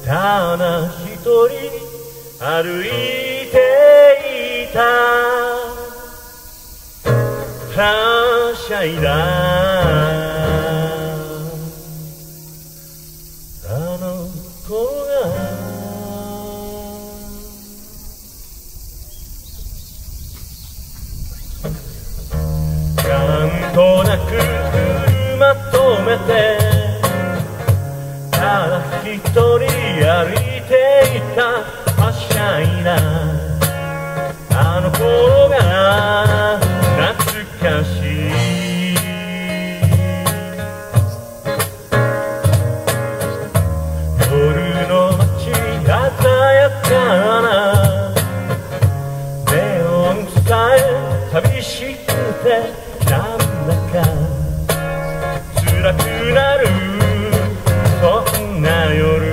ただ一人歩いていたはしゃいだあの子がなんとなく車止めてただ一人歩いていたはしゃいだあの子が懐かしい夜の街鮮やかなネオンさえ寂しくてなんだか辛くなるそんな夜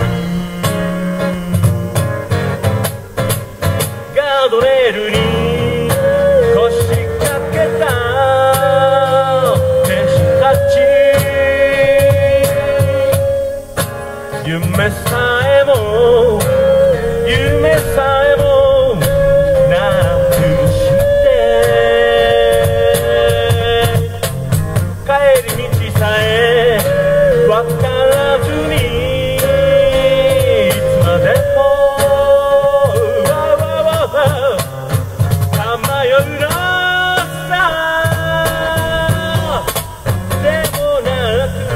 ガードレールに腰掛けた弟子たち夢さえもなくして帰り道さえわからずにいつまでもさまようのさでもなく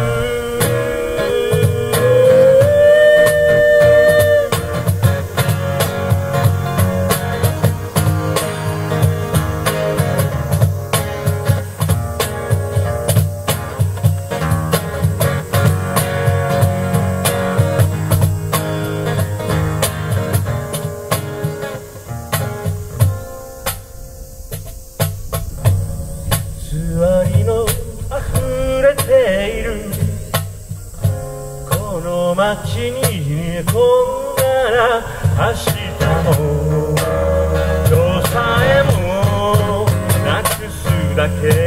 偽りの溢れているこの街にこんなら明日も今日さえもなくすだけ